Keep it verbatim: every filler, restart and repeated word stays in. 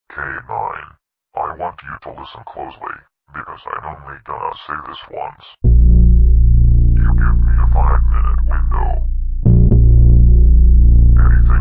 K nine, I want you to listen closely, because I'm only gonna say this once. You give me a five minute window. Anything